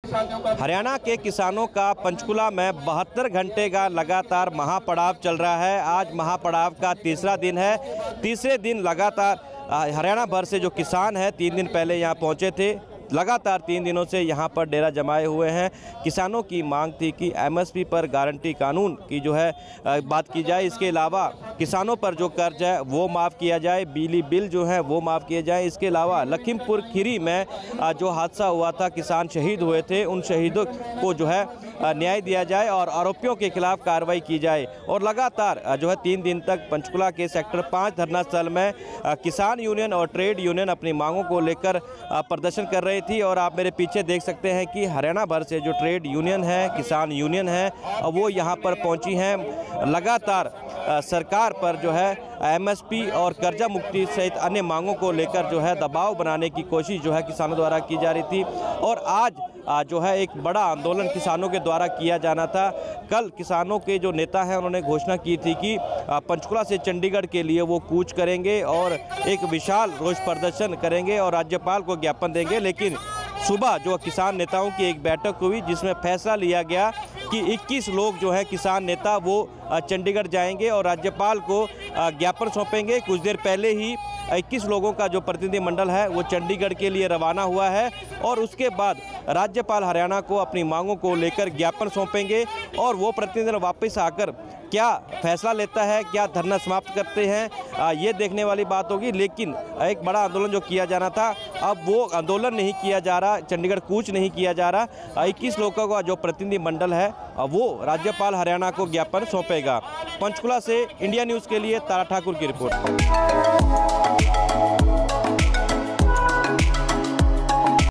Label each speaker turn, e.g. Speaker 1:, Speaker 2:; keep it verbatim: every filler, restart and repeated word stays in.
Speaker 1: हरियाणा के किसानों का पंचकुला में बहत्तर घंटे का लगातार महापड़ाव चल रहा है। आज महापड़ाव का तीसरा दिन है। तीसरे दिन लगातार हरियाणा भर से जो किसान हैं तीन दिन पहले यहाँ पहुँचे थे, लगातार तीन दिनों से यहाँ पर डेरा जमाए हुए हैं। किसानों की मांग थी कि एमएसपी पर गारंटी कानून की जो है बात की जाए, इसके अलावा किसानों पर जो कर्ज है वो माफ़ किया जाए, बिजली बिल जो है वो माफ़ किए जाए। इसके अलावा लखीमपुर खीरी में जो हादसा हुआ था, किसान शहीद हुए थे, उन शहीदों को जो है न्याय दिया जाए और आरोपियों के खिलाफ कार्रवाई की जाए। और लगातार जो है तीन दिन तक पंचकुला के सेक्टर पाँच धरना स्थल में किसान यूनियन और ट्रेड यूनियन अपनी मांगों को लेकर प्रदर्शन कर रही थी। और आप मेरे पीछे देख सकते हैं कि हरियाणा भर से जो ट्रेड यूनियन है, किसान यूनियन है, वो यहाँ पर पहुँची हैं। लगातार सरकार पर जो है एमएसपी और कर्जा मुक्ति सहित अन्य मांगों को लेकर जो है दबाव बनाने की कोशिश जो है किसानों द्वारा की जा रही थी। और आज जो है एक बड़ा आंदोलन किसानों के द्वारा किया जाना था। कल किसानों के जो नेता हैं उन्होंने घोषणा की थी कि पंचकुला से चंडीगढ़ के लिए वो कूच करेंगे और एक विशाल रोष प्रदर्शन करेंगे और राज्यपाल को ज्ञापन देंगे। लेकिन सुबह जो किसान नेताओं की एक बैठक हुई जिसमें फैसला लिया गया कि इक्कीस लोग जो है किसान नेता वो चंडीगढ़ जाएंगे और राज्यपाल को ज्ञापन सौंपेंगे। कुछ देर पहले ही इक्कीस लोगों का जो प्रतिनिधि मंडल है वो चंडीगढ़ के लिए रवाना हुआ है और उसके बाद राज्यपाल हरियाणा को अपनी मांगों को लेकर ज्ञापन सौंपेंगे और वो प्रतिनिधि वापस आकर क्या फैसला लेता है, क्या धरना समाप्त करते हैं, आ, ये देखने वाली बात होगी। लेकिन एक बड़ा आंदोलन जो किया जाना था, अब वो आंदोलन नहीं किया जा रहा, चंडीगढ़ कूच नहीं किया जा रहा। इक्कीस लोगों का जो प्रतिनिधि मंडल है वो राज्यपाल हरियाणा को ज्ञापन सौंपेगा। पंचकुला से इंडिया न्यूज़ के लिए तारा ठाकुर की रिपोर्ट।